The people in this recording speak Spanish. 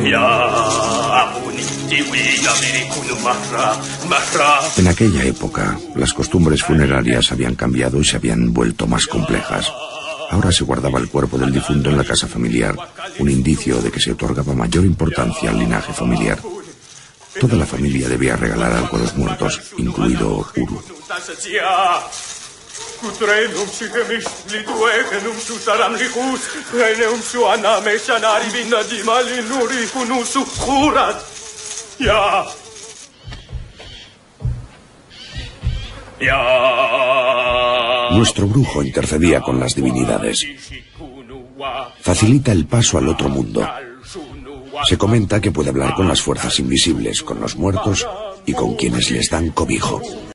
En aquella época, las costumbres funerarias habían cambiado y se habían vuelto más complejas. Ahora se guardaba el cuerpo del difunto en la casa familiar, un indicio de que se otorgaba mayor importancia al linaje familiar. Toda la familia debía regalar algo a los muertos, incluido Uru. Nuestro brujo intercedía con las divinidades. Facilita el paso al otro mundo. Se comenta que puede hablar con las fuerzas invisibles, con los muertos y con quienes les dan cobijo.